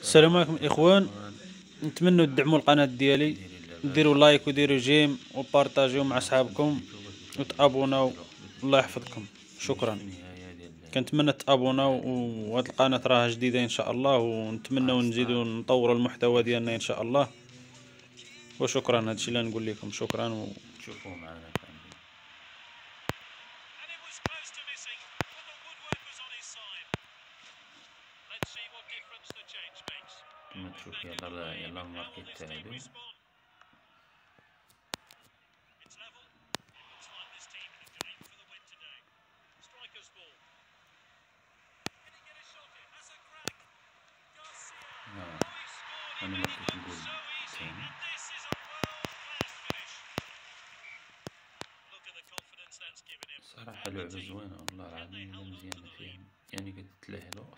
السلام عليكم اخوان، نتمنى تدعموا القناه ديالي، ديروا لايك وديروا جيم وبارطاجيو مع صحابكم وتابوناو. الله يحفظكم، شكرا. كنتمنى تابوناو، وهاد القناه راها جديده ان شاء الله، ونتمنى نزيدوا نطوروا المحتوى ديالنا ان شاء الله. وشكرا، هادشي اللي نقول لكم. شكرا شوفوا معنا كاملين. كما تشوف يلا ماركي التعادل. انا ماركيت الجول الثاني. صراحة لعبة زوينة والله العظيم، مزيانة فيها، يعني كتلاهي الوقت.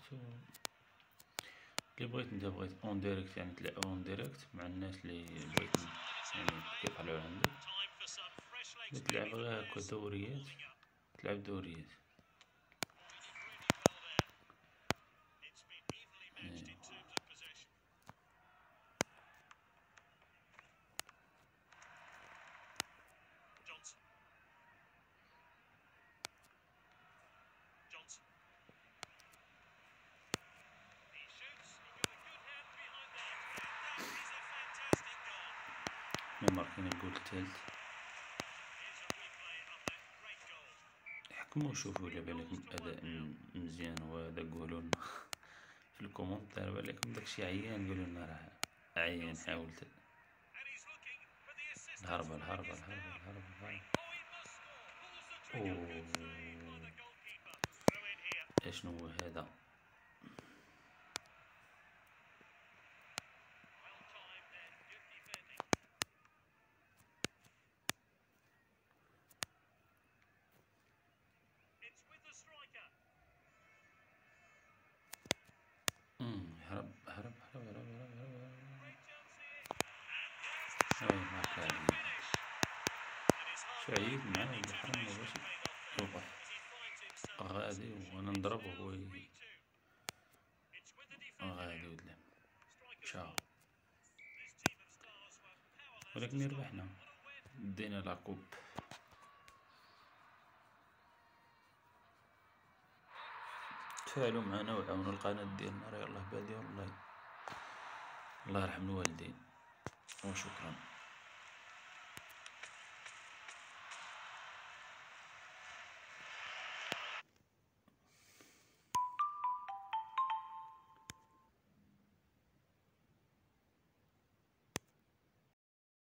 اللي بغيت، انت بغيت اون ديريكت، يعني تلعب اون ديريكت مع الناس اللي بغيت يعني كيطلعوا عندك. تلعب غير هكا دوريات، تلعب دوريات. ماركين الجول الثالث. حكموا وشوفوا الا بالكم اداء مزيان وهذا، قولولنا في الكومونتير. بالكم داكشي عيان، قولولنا راه عيان. حاولت الهربة الهربة الهربة الهربة. اوه، اشنو هو هذا؟ هرب هرب هرب هرب هرب. ما كان شعيب معاه ولا حرام باش يوقف غادي وانا نضربه هو غادي ودلم شاو. ولكن ربحنا، دينا لاكوب. تفاعلوا معنا وعاونوا القناة ديالنا، راه يلاه بادية والله. الله يرحم الوالدين وشكرا.